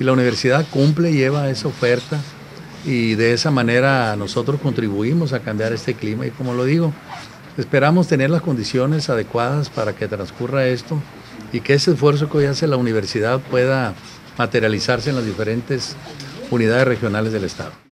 y la universidad cumple, lleva esa oferta y de esa manera nosotros contribuimos a cambiar este clima y como lo digo, esperamos tener las condiciones adecuadas para que transcurra esto y que ese esfuerzo que hoy hace la universidad pueda materializarse en las diferentes unidades regionales del Estado.